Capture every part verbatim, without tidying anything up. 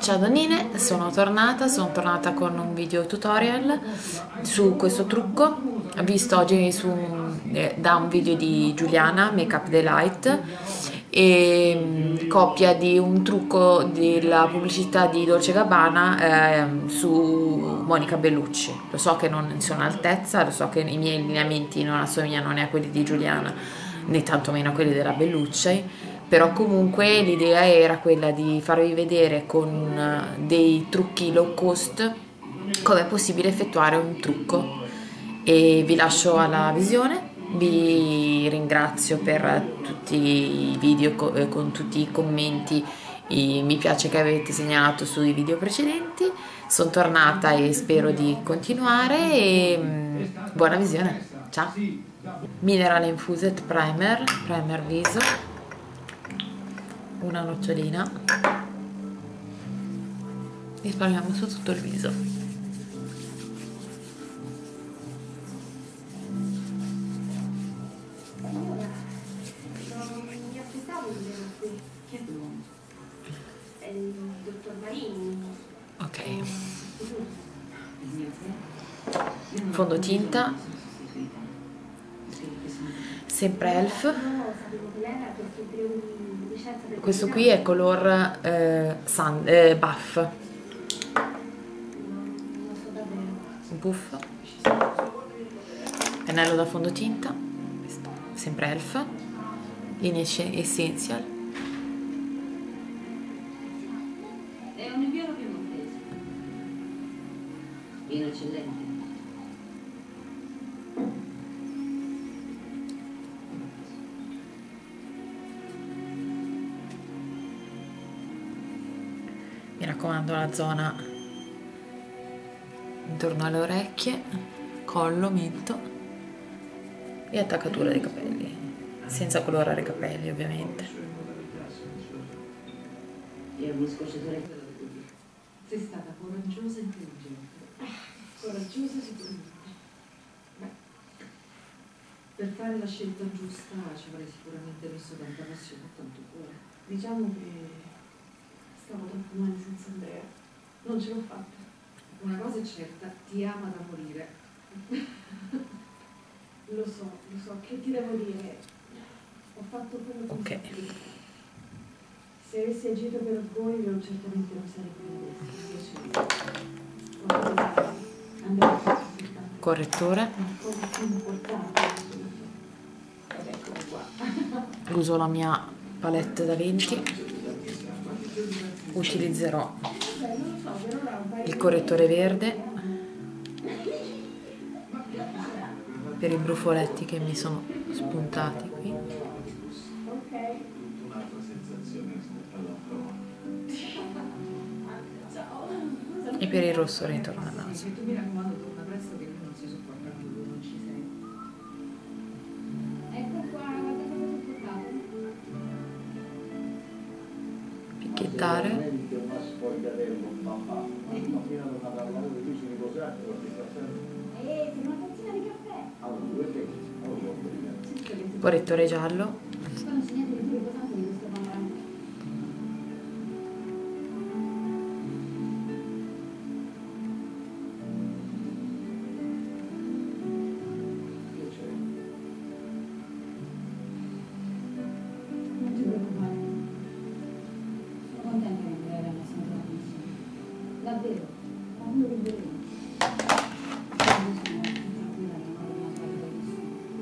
Ciao Donine, sono tornata, sono tornata con un video tutorial su questo trucco visto oggi su, eh, da un video di Giuliana, Makeup Delight, e mh, copia di un trucco della pubblicità di Dolce and Gabbana eh, su Monica Bellucci. Lo so che non sono all'altezza, lo so che i miei lineamenti non assomigliano né a quelli di Giuliana né tantomeno a quelli della Bellucci, però comunque l'idea era quella di farvi vedere con dei trucchi low cost come è possibile effettuare un trucco, e vi lascio alla visione. Vi ringrazio per tutti i video con tutti i commenti, i mi piace che avete segnalato sui video precedenti. Sono tornata e spero di continuare e buona visione, ciao. Mineral Infused Primer, primer viso, una nocciolina, risparmiamo su tutto il viso. Ok, fondotinta sempre Elf, questo qui è color eh, sun, eh, buff buff, pennello da fondotinta, sempre Elf, linea Essential, è un inviano piemontese vino eccellente. mi raccomando la zona intorno alle orecchie, collo, mento e attaccatura dei capelli, senza colorare i capelli ovviamente. E uno scocciatore. Sei stata coraggiosa e intelligente. Coraggiosa sicuramente. Beh, per fare la scelta giusta ci avrei sicuramente messo tanta passione e tanto cuore. Diciamo che stavo troppo male senza Andrea. Non ce l'ho fatta. Una cosa è certa, ti ama da morire. Lo so, lo so, che ti devo dire? Ho fatto quello che Ok. mi Se avessi agito per orgoglio, certamente non sarei qui adesso. Correttore, uso la mia palette da venti, utilizzerò il correttore verde per i brufoletti che mi sono spuntati qui e per il rossore intorno al naso. Mi raccomando, torna presto che non si sopporta più, non ci sei. Ecco qua, guarda cosa ti ho portato. Picchiettare, Eh, sei una tazzina di caffè. correttore giallo, Poi non c'è niente di più riposante di questo panorama. Non ti preoccupare. Sono contenta che Andrea era messo in trasmissione. Davvero, quando lo vedevo. Sono tranquilla che non ho rimasto da nessuno.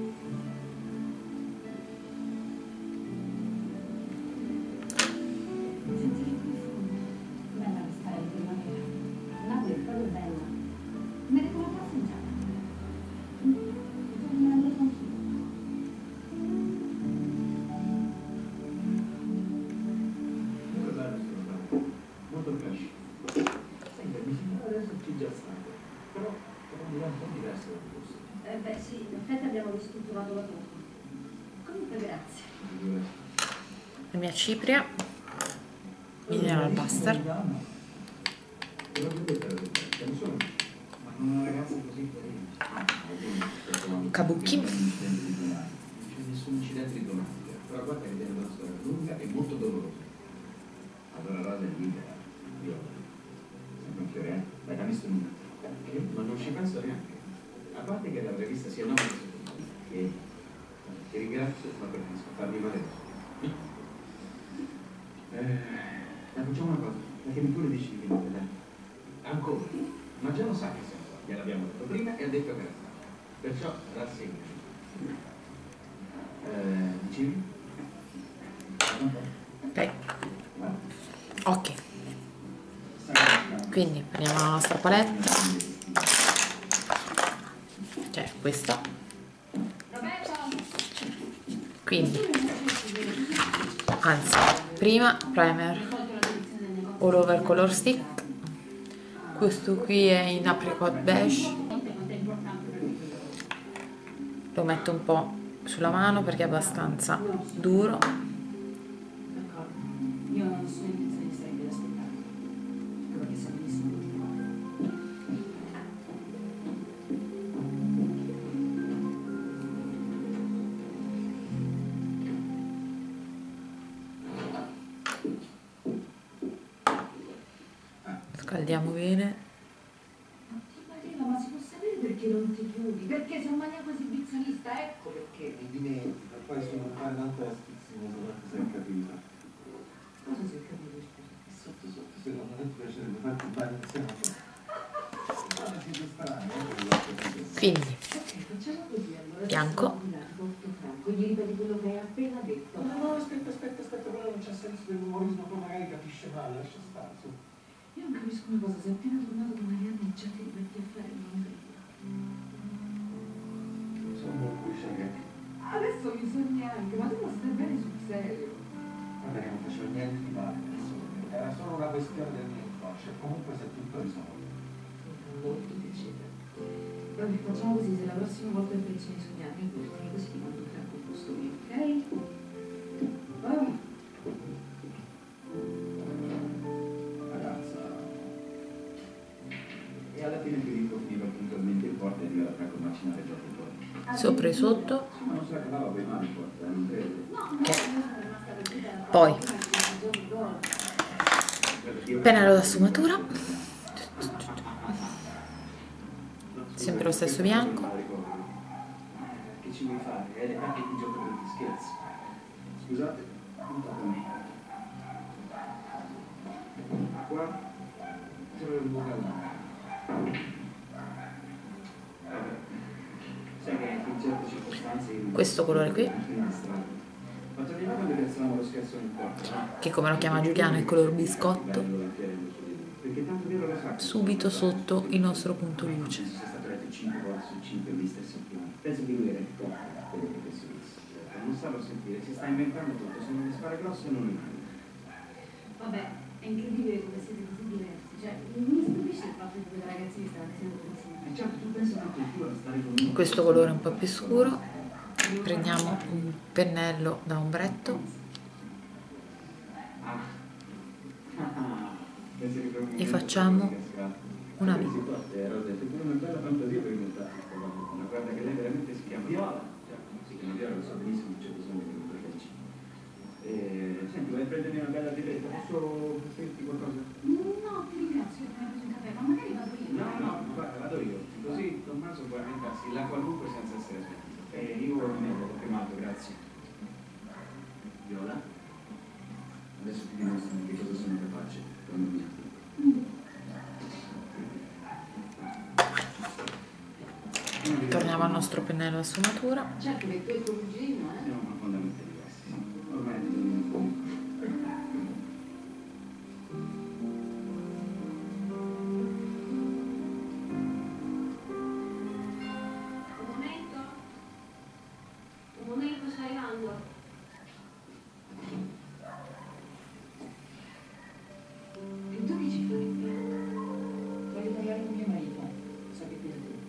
Senti che profondo. Bella questa è di primavera. Napoli è proprio bella. Me ne come passeggiata. Vorrei andare anch'io. Molto bello, molto fresh. Senti, mi sembra adesso che già stato, però però un po' diverso dal posto. Eh beh sì, in effetti abbiamo ristrutturato la torta. Comunque grazie. la mia cipria, mineral buster, Ma non una ragazza così carina. kabuki, Non c'è nessun incidente drammatica, però guarda che deve essere una storia lunga e molto dolorosa. Allora la libera, io questo momento. Perché? Ma non ci penso neanche. A parte che l'avrei vista sia nove secondi. E ti ringrazio, ma preferisco farmi male. Eh, ma facciamo una cosa, perché mi pure dici di venire, dai. Ancora. Ma già lo sa che siamo qua. Gliel'abbiamo detto prima e ha detto che era stato. Perciò rassegna. Eh, dicevi? Ok. Ok. Quindi prendiamo la nostra palette, cioè questa. Quindi, anzi, prima primer all over color stick. Questo qui è in apricot beige. Lo metto un po' sulla mano perché è abbastanza duro. Io non so intenzione di stare qui ad aspettare. Perché so benissimo che ti Scaldiamo bene. Marina, ma si può sapere perché non ti chiudi? Perché sei un maniaco esibizionista, ecco perché. Non dimentico, poi sono parlando tantissimo, se hai capito. Cosa si è capito, scusa? E sotto sotto, se non ti piacerebbe farti un bagno insieme a me. Guarda, siete strani, eh? Quindi, Ok, facciamo così allora. bianco. Porto Franco, gli ripeti quello che hai appena detto. No, no, aspetta, aspetta, aspetta, però non c'è senso dell'umorismo, poi magari capisce male, lascia stare, su. Io non capisco una cosa, sei appena tornato da Marianne e già ti rimetti a fare il marito. Sono molto sciagati. Adesso mi sogni anche, ma tu non stai bene sul serio. Vabbè, non facevo niente di male, assolutamente. Era solo una questione del mio inconscio, comunque si è tutto risolto. Mi fa molto piacere. Vabbè, facciamo così, se la prossima volta che pensi ai sognare, mi portami così ti mando Franco il posto mio, ok? Vai. Ragazza. E alla fine Filippo finiva puntualmente in porta e arrivava Franco a macinare gioco fuori. Sopra e sotto. Ma non se la cavava per mano in porta, non credo. Poi pennello da sfumatura, sempre lo stesso bianco. Che ci vuoi fare? È le carte di gioco per gli scherzi. Scusate, non tocca a me. Qua sembra un po' calmare. Sai che in certe circostanze Questo colore qui, ma torniamo quando piazzavamo lo scherzo nel porto, no? che come lo chiama Giuliano è il color biscotto, Perché tanto vero lo sa. subito sotto il nostro punto luce. Sei stato letto cinque volte su cinque mister Sappione. Penso che lui era il top delle professioniste. Non stavo a sentire, si sta inventando tutto, sono le spare grosse e non le mani. Vabbè, è incredibile come siete così diversi. Cioè, mi stupisce il fatto che due ragazzini stanno sempre insieme. E certo, tu pensi che tu a stare con me. Questo colore è un po' più scuro. Prendiamo un pennello da ombretto e facciamo una V. Una bella fantasia per inventare questa cosa. Ma guarda che lei veramente si chiama Viola. Si chiama Viola, lo so benissimo, c'è bisogno di un preferci. Senti, vuoi prendermi una bella birretta? Posso offrirti qualcosa? No, ti ringrazio, io ho preso un caffè, ma magari vado io. No, no, guarda, vado io. Così Tommaso può inventarsi la qualunque senza essere sentito. E io mi ho chiamato, grazie. Viola? Adesso ti dimostro di che cosa sono capace quando mi applico. Torniamo al nostro pennello da sfumatura. Certo che tu e tuo cugino, eh? Siamo profondamente diversi, sì. Ormai è tutto un po'. Un momento. Un momento, sta arrivando. E tu che ci fai? Voglio parlare con mio marito. So che ti tu.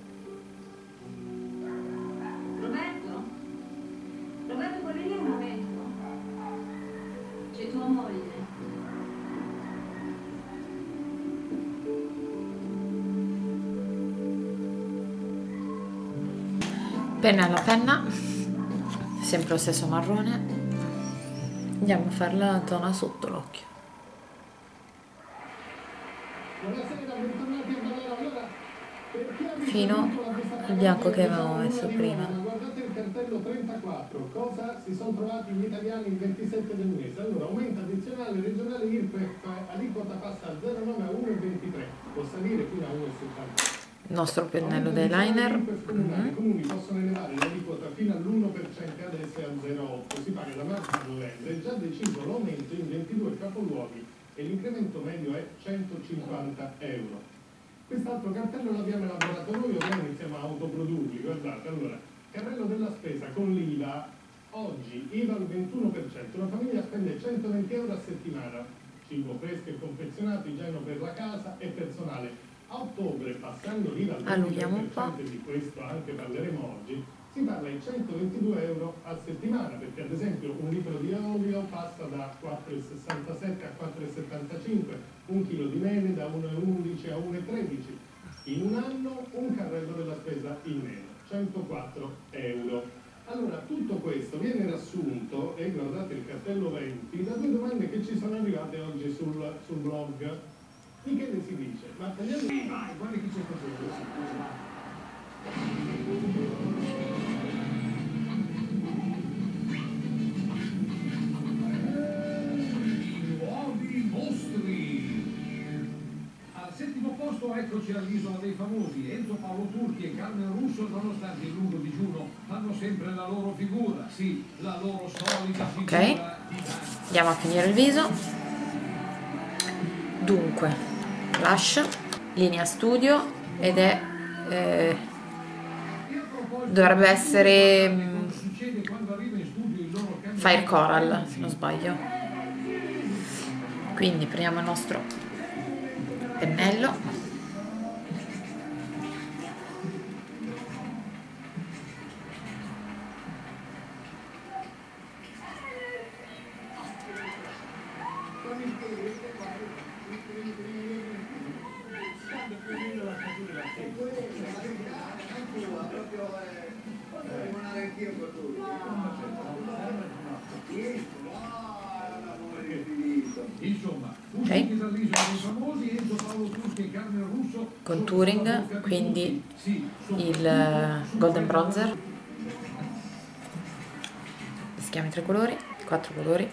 Roberto? Roberto, puoi venire un momento? C'è tua moglie. Penna alla penna, sempre lo stesso marrone. Andiamo a fare la zona sotto l'occhio. fino al bianco che avevamo messo prima. Guardate il cartello trentaquattro, cosa si sono trovati gli italiani il ventisette del mese. Allora, aumento addizionale regionale I R P E F, aliquota passa da zero virgola nove a uno virgola ventitré, può salire fino a uno virgola settanta. Il nostro pennello d'eyeliner. I comuni possono elevare l'aliquota fino all'uno per cento e adesso è a zero virgola otto, si paga da marzo a novembre, è già deciso l'aumento in ventidue capoluoghi e l'incremento medio è centocinquanta euro. Quest'altro cartello l'abbiamo elaborato noi, ormai iniziamo a autoprodurli, guardate, allora, carrello della spesa con l'I V A, oggi I V A al ventuno per cento, una famiglia spende centoventi euro a settimana, cibo fresco e confezionato, igieno per la casa e personale. A ottobre, passando l'I V A al Allunghiamo un po'. ventitré per cento, di questo anche parleremo oggi, si parla di centoventidue euro a settimana, perché ad esempio un litro di olio passa da quattro virgola sessantasette a quattro virgola settantacinque, un chilo di mele da uno virgola undici a uno virgola tredici. In un anno un carrello della spesa in meno, centoquattro euro. Allora, tutto questo viene riassunto, e guardate il cartello venti, da due domande che ci sono arrivate oggi sul, sul blog. Michele si dice, ma tagliando... Vai, guarda chi c'è stasera. Nuovi mostri. Al settimo posto eccoci all'Isola dei Famosi. Enzo Paolo Turchi e Carmen Russo, nonostante il lungo digiuno, fanno sempre la loro figura, sì, la loro solita figura. Ok, andiamo a finire il viso. Dunque, blush, linea studio ed è eh, dovrebbe essere mh, Fire Coral, se non sbaglio. Quindi prendiamo il nostro pennello, Insomma, okay. dall'Isola dei Famosi, Enzo Paolo Turchi e Carmen Russo, contouring, quindi il golden bronzer, mischiamo i tre colori, quattro colori.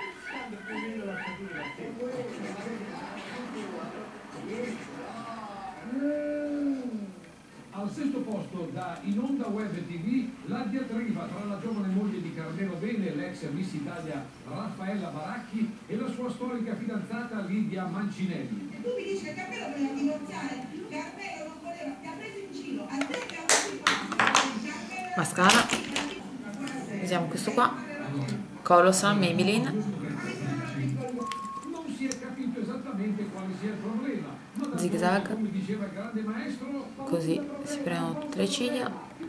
Al sesto posto da In Onda Web T V la diatriba tra la giovane moglie di Carmelo Bene, l'ex Miss Italia Raffaella Baracchi, e la sua storica fidanzata Lidia Mancinelli. E tu mi dici che Carmelo voleva divorziare, Carmelo non voleva, ti ha preso in giro, a te che ha Mascara, usiamo questo qua, Colossal Maybelline. Non si è capito esattamente quale sia il problema. Zig zag, così si prendono tutte le ciglia.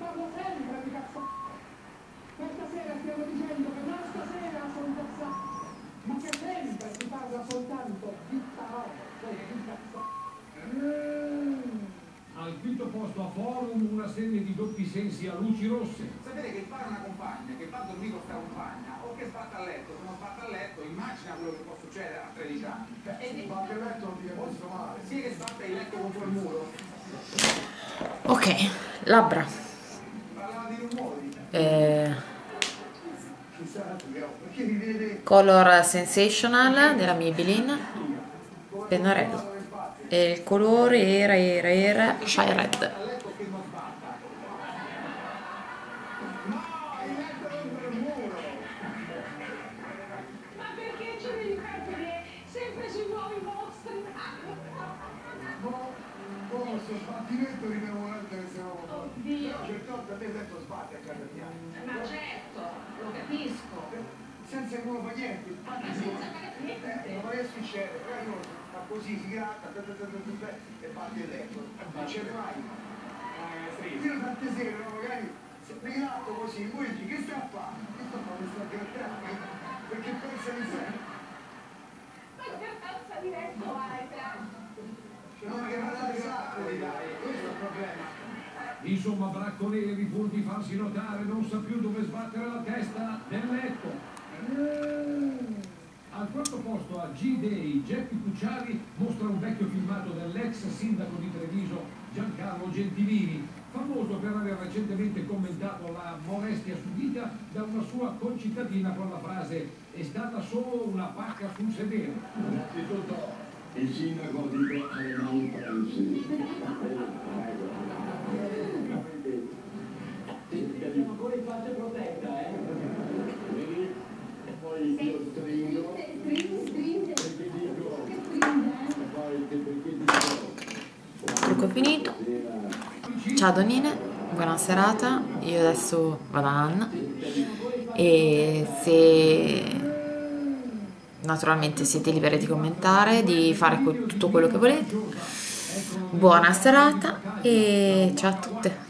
Questa sera stiamo dicendo che non stasera sono incazzato, ma che sempre si parla soltanto di parole, di cazzate. Al quinto posto a Forum una serie di doppi sensi a luci rosse. Sapete che fare una compagna, che fa dormire con questa compagna, o che sbatta a letto, se non sbatta a letto, immagina quello che può succedere a tredici anni. E di sbatte a letto non ti posso male. Sì che sbatte il letto contro il muro. Ok, labbra. Parlava di rumori. Eh, Color Sensational della Maybelline, pennarello. E il colore era, era, era Shy Red. Ma perché ci devi perdere sempre sui nuovi mostri? Come sto sbattimento rimemorante che siamo fatti. Certe volte a te detto sbatti a casa mia. Ma certo, lo capisco. Senza che uno fa niente, sbatti sì. Eh, ma che succede? Magari uno fa così, si gratta, e parte il letto. Non ce ne mai. Fino a tante sere, no? Magari se mi gratto così, poi dici che sta a fare? Che sta a fare? Mi sta grattando? Perché pensa di sé. Ma che cazzo diretto hai, Non che non la esatto, dai, questo è il problema. Insomma, Bracco Neri, pur di farsi notare, non sa più dove sbattere la testa nel letto. Al quarto posto a G-Day, Geppi Cucciari mostra un vecchio filmato del l'ex sindaco di Treviso Giancarlo Gentilini, famoso per aver recentemente commentato la molestia subita da una sua concittadina con la frase "è stata solo una pacca sul sedere". Innanzitutto il sindaco dico alle mani pensi. Ancora in faccia protetta, eh? Vedi? Poi io stringo. Perché dico. Poi perché dico. Trucco finito. Ciao donine, buona serata. Io adesso vado a Anna e se naturalmente siete liberi di commentare, di fare tutto quello che volete. Buona serata e ciao a tutte.